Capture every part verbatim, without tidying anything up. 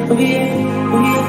oh yeah, oh yeah.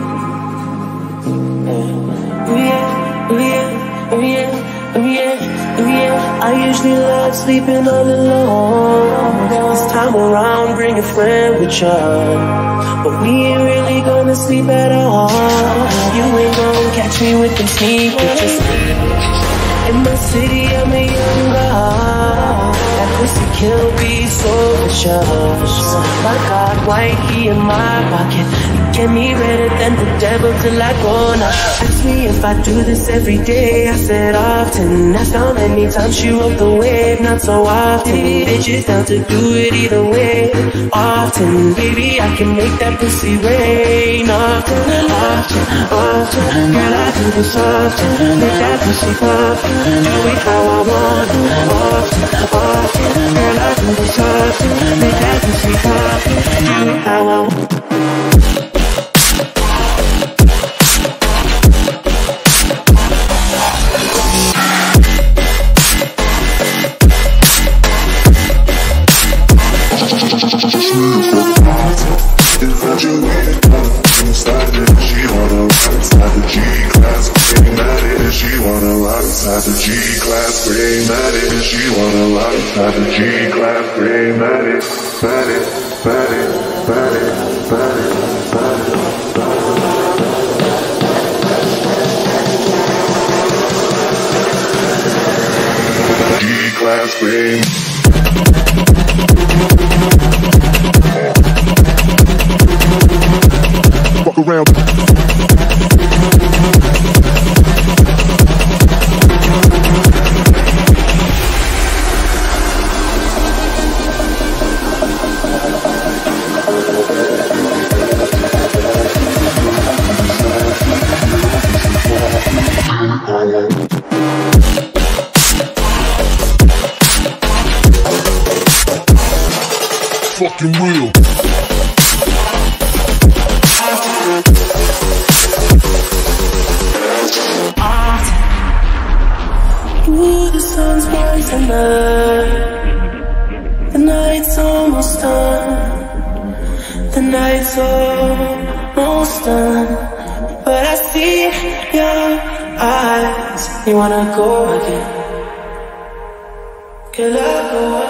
Oh yeah, oh yeah, oh yeah, oh yeah, oh yeah. I usually love sleeping all alone. This time around, bring a friend with you, but we ain't really gonna sleep at all. You ain't gonna catch me with them sneak pictures. In my city, I'm a young god. That pussy kill be so vicious. My God, white key in my pocket. You get me better than the devil till I go now. Ask me if I do this every day. I said often. Asked how many times she rode the wave. Not so often. Bitches down to do it either way. Often, baby, I can make that pussy rain. Often, often, often. Girl, I do this often. Make that pussy pop. Do it how I want. Often, often. Girl, I do this often. Make that pussy pop. Do it how I want. Inside the G-Class, brain at it. She wanna rock inside the G-Class, brain at it. At it, at it, at it, at it, at it. G-Class, brain. Walk around. Fucking real. Ooh, the sun's bright tonight. The night's almost done. The night's almost done. But I see your eyes. You wanna go again? Girl, I go